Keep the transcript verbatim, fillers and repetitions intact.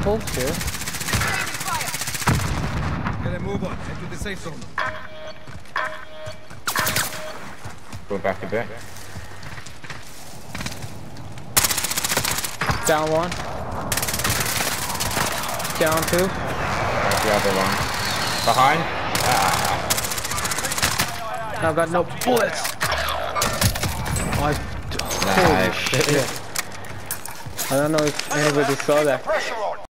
Bullshit. Get a move on. Into the safe zone. Go back a bit. Down one. Down two. There's the other one. Behind. Ah. I've got no bullets. Oh, I, holy Nice. shit. I don't know if anybody saw that.